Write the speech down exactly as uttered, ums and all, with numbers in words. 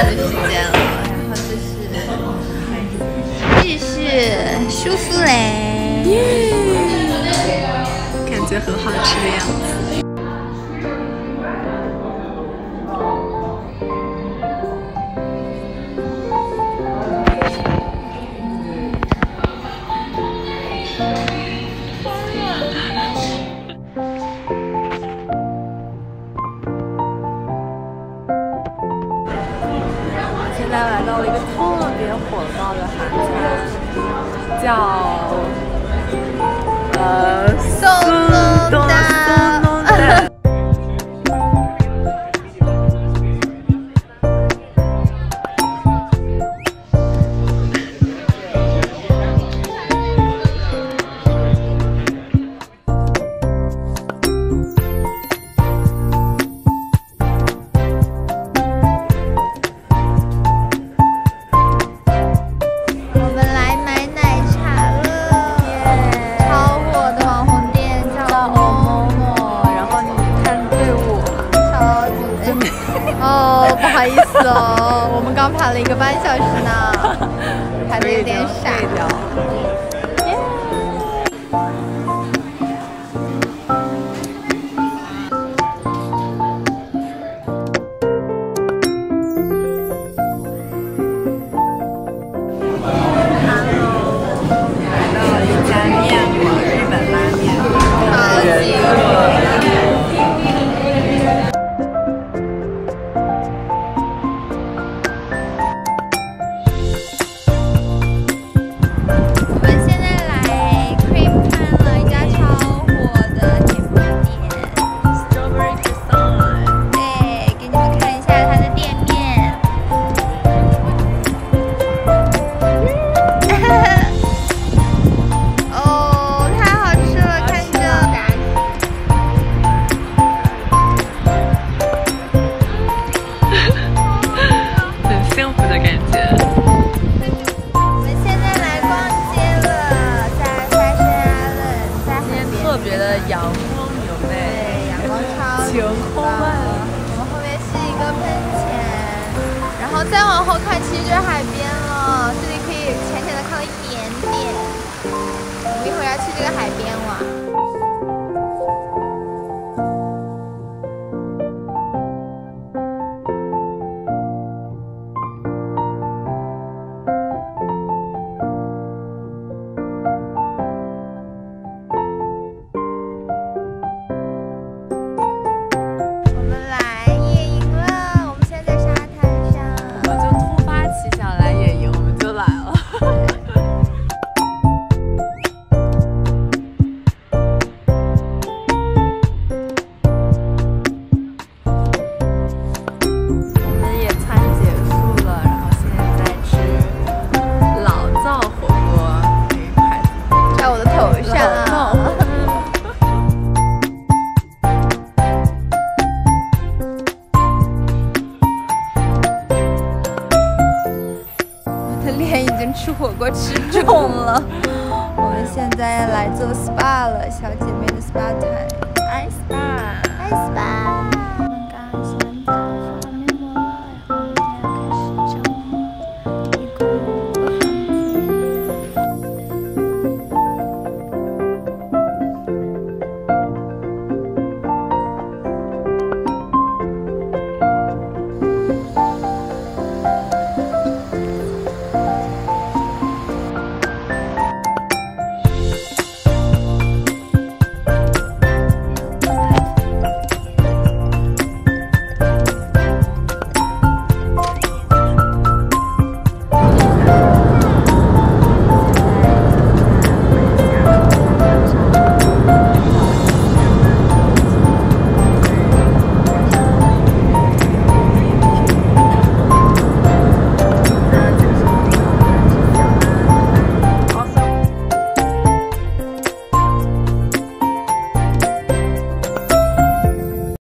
饭的时间了，然后这是这是舒芙蕾， 感觉很好吃的样子。 现在来到了一个特别火爆的韩餐，叫呃松浓的。哦，不好意思哦，我们刚排了一个半小时呢，排的有点傻。 来到了一家面馆，日本拉面， 超级热。 阳光明媚， 对，阳光超级棒。我们后面是一个喷泉，然后再往后看，其实就是海边了。这里可以浅浅的看到一点点。我们一会儿要去这个海边玩。 脸已经吃火锅吃肿了，我们现在来做 S P A 了，小姐妹的 S P A time， 爱 S P A， 爱 S P A。